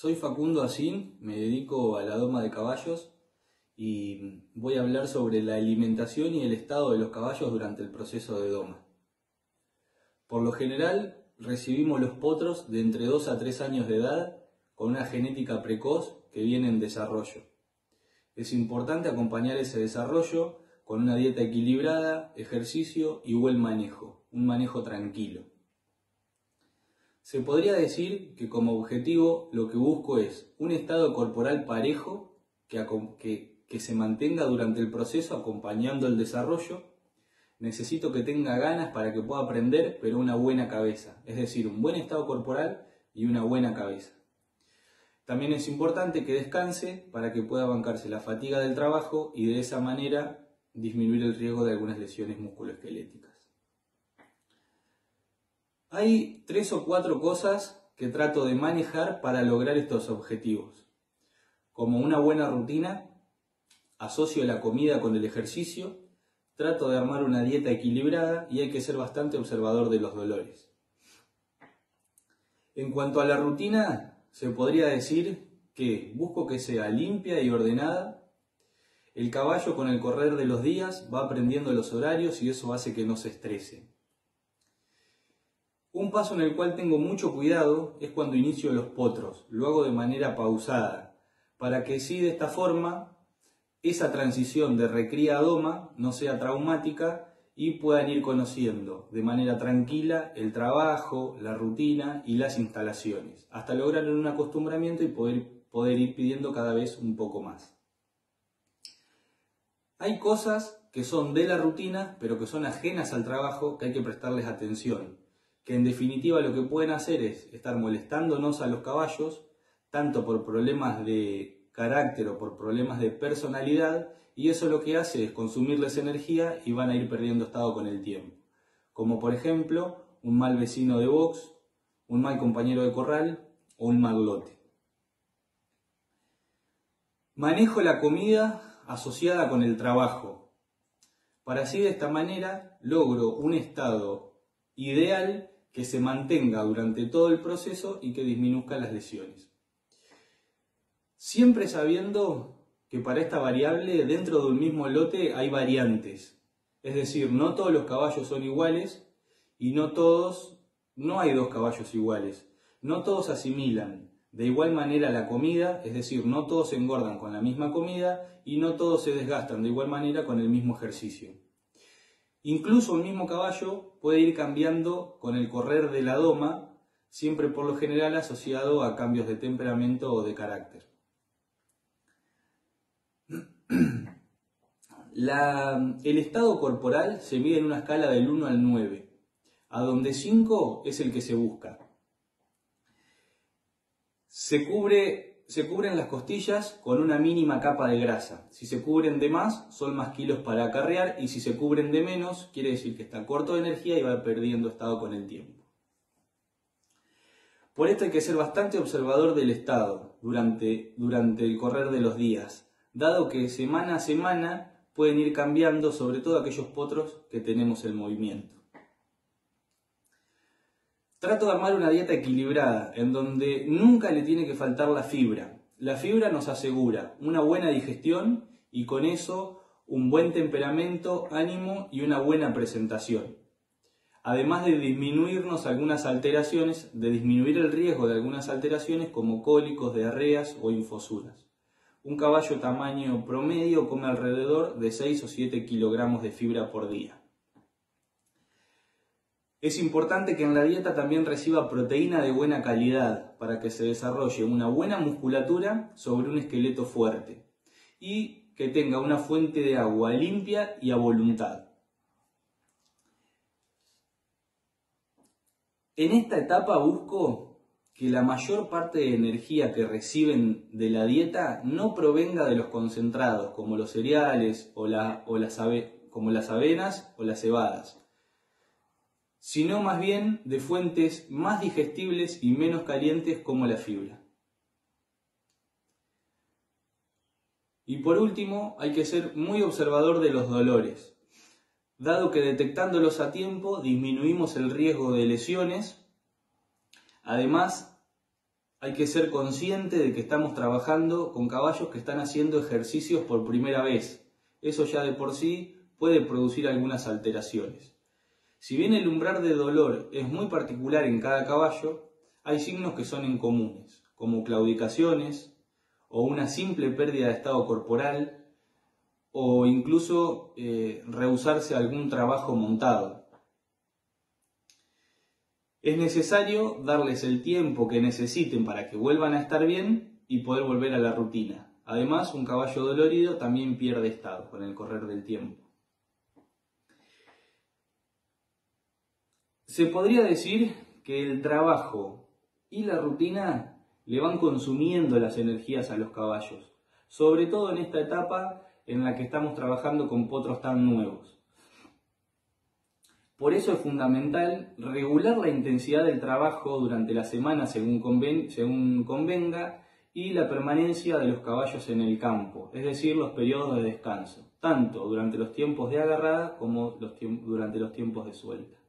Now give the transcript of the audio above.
Soy Facundo Asín, me dedico a la doma de caballos y voy a hablar sobre la alimentación y el estado de los caballos durante el proceso de doma. Por lo general, recibimos los potros de entre 2 a 3 años de edad con una genética precoz que viene en desarrollo. Es importante acompañar ese desarrollo con una dieta equilibrada, ejercicio y buen manejo, un manejo tranquilo. Se podría decir que como objetivo lo que busco es un estado corporal parejo que se mantenga durante el proceso acompañando el desarrollo. Necesito que tenga ganas para que pueda aprender, pero una buena cabeza, es decir, un buen estado corporal y una buena cabeza. También es importante que descanse para que pueda bancarse la fatiga del trabajo y de esa manera disminuir el riesgo de algunas lesiones musculoesqueléticas. Hay 3 o 4 cosas que trato de manejar para lograr estos objetivos, como una buena rutina, asocio la comida con el ejercicio, trato de armar una dieta equilibrada y hay que ser bastante observador de los dolores. En cuanto a la rutina, se podría decir que busco que sea limpia y ordenada. El caballo con el correr de los días va aprendiendo los horarios y eso hace que no se estrese. Un paso en el cual tengo mucho cuidado es cuando inicio los potros, lo hago de manera pausada, para que sí de esta forma esa transición de recría a doma no sea traumática y puedan ir conociendo de manera tranquila el trabajo, la rutina y las instalaciones, hasta lograr un acostumbramiento y poder ir pidiendo cada vez un poco más. Hay cosas que son de la rutina, pero que son ajenas al trabajo, que hay que prestarles atención, que en definitiva lo que pueden hacer es estar molestándonos a los caballos, tanto por problemas de carácter o por problemas de personalidad, y eso lo que hace es consumirles energía y van a ir perdiendo estado con el tiempo. Como por ejemplo, un mal vecino de box, un mal compañero de corral o un mal lote. Manejo la comida asociada con el trabajo, para así de esta manera logro un estado ideal que se mantenga durante todo el proceso y que disminuzca las lesiones. Siempre sabiendo que para esta variable dentro de un mismo lote hay variantes. Es decir, no todos los caballos son iguales y no hay 2 caballos iguales. No todos asimilan de igual manera la comida, es decir, no todos se engordan con la misma comida y no todos se desgastan de igual manera con el mismo ejercicio. Incluso un mismo caballo puede ir cambiando con el correr de la doma, siempre por lo general asociado a cambios de temperamento o de carácter. El estado corporal se mide en una escala del 1 al 9, a donde 5 es el que se busca. Se cubren las costillas con una mínima capa de grasa. Si se cubren de más, son más kilos para acarrear, y si se cubren de menos, quiere decir que está corto de energía y va perdiendo estado con el tiempo. Por esto hay que ser bastante observador del estado durante el correr de los días, dado que semana a semana pueden ir cambiando, sobre todo aquellos potros que tenemos en movimiento. Trato de armar una dieta equilibrada, en donde nunca le tiene que faltar la fibra. La fibra nos asegura una buena digestión y con eso un buen temperamento, ánimo y una buena presentación. Además de disminuirnos algunas alteraciones, de disminuir el riesgo de algunas alteraciones como cólicos, diarreas o infosuras. Un caballo tamaño promedio come alrededor de 6 o 7 kilogramos de fibra por día. Es importante que en la dieta también reciba proteína de buena calidad para que se desarrolle una buena musculatura sobre un esqueleto fuerte y que tenga una fuente de agua limpia y a voluntad. En esta etapa busco que la mayor parte de energía que reciben de la dieta no provenga de los concentrados, como los cereales como las avenas o las cebadas, sino más bien de fuentes más digestibles y menos calientes como la fibra. Y por último, hay que ser muy observador de los dolores, dado que detectándolos a tiempo disminuimos el riesgo de lesiones. Además hay que ser consciente de que estamos trabajando con caballos que están haciendo ejercicios por primera vez. Eso ya de por sí puede producir algunas alteraciones. Si bien el umbral de dolor es muy particular en cada caballo, hay signos que son incomunes, como claudicaciones o una simple pérdida de estado corporal o incluso rehusarse a algún trabajo montado. Es necesario darles el tiempo que necesiten para que vuelvan a estar bien y poder volver a la rutina. Además, un caballo dolorido también pierde estado con el correr del tiempo. Se podría decir que el trabajo y la rutina le van consumiendo las energías a los caballos, sobre todo en esta etapa en la que estamos trabajando con potros tan nuevos. Por eso es fundamental regular la intensidad del trabajo durante la semana según convenga y la permanencia de los caballos en el campo, es decir, los periodos de descanso, tanto durante los tiempos de agarrada como durante los tiempos de suelta.